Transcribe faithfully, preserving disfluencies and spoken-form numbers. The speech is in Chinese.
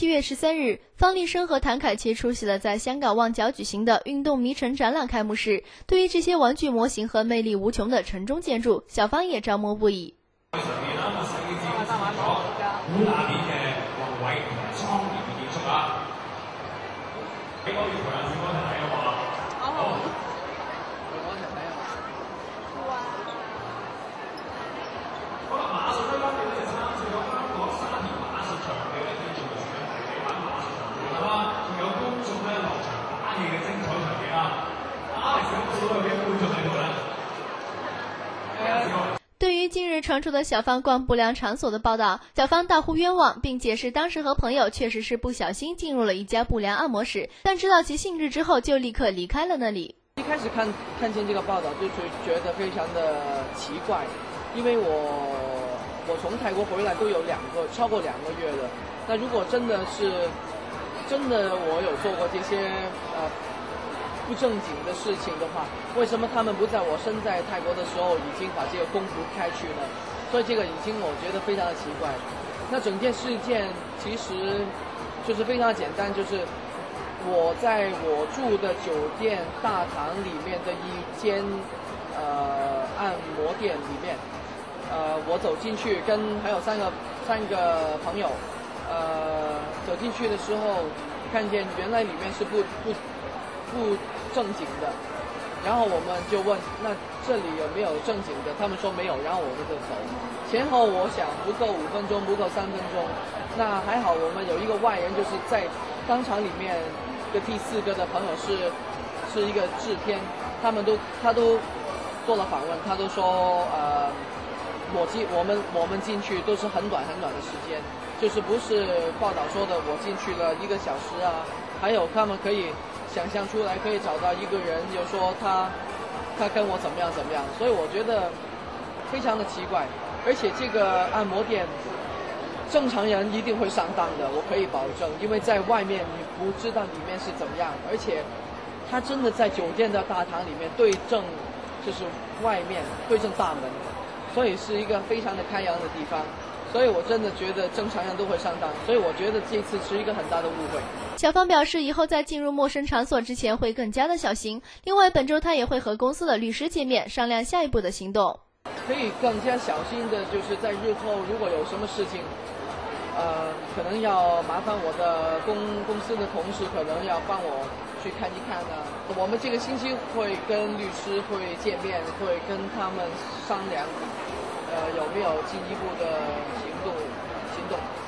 七月十三日，方力申和谭凯琪出席了在香港旺角举行的运动迷城展览开幕式。对于这些玩具模型和魅力無窮的城中建築，小芳也着魔不已。对于近日传出的小芳逛不良场所的报道，小芳大呼冤枉，并解释当时和朋友确实是不小心进入了一家不良按摩室，但知道其性质之后就立刻离开了那里。 一开始看看见这个报道就觉得非常的奇怪，因为我我从泰国回来都有两个超过两个月了，那如果真的是真的我有做过这些呃不正经的事情的话，为什么他们不在我身在泰国的时候已经把这个公布开去呢？所以这个已经我觉得非常的奇怪。那整件事件其实就是非常简单，就是我在我住的酒店大堂里面的一间呃按摩店里面，呃我走进去跟还有三个三个朋友，呃走进去的时候看见原来里面是不不不正经的，然后我们就问那这里有没有正经的，他们说没有，然后我们就走。前后我想不够五分钟，不够三分钟，那还好我们有一个外人，就是在当场里面的第四个的朋友是是一个制片，他们都他都做了访问，他都说呃我进我们我们进去都是很短很短的时间，就是不是报道说的我进去了一个小时啊，还有他们可以想象出来可以找到一个人，就说他他跟我怎么样怎么样，所以我觉得非常的奇怪。而且这个按摩店正常人一定会上当的，我可以保证，因为在外面你不知道里面是怎么样，而且他真的在酒店的大堂里面对正就是外面对正大门，所以是一个非常的开扬的地方。所以我真的觉得正常人都会上当，所以我觉得这次是一个很大的误会。 小芳表示，以后在进入陌生场所之前会更加的小心。另外，本周她也会和公司的律师见面，商量下一步的行动。 可以更加小心的，就是在日后如果有什么事情，呃，可能要麻烦我的公公司的同事，可能要帮我去看一看啊。我们这个星期会跟律师会见面，会跟他们商量。呃，有没有进一步的行动？行动？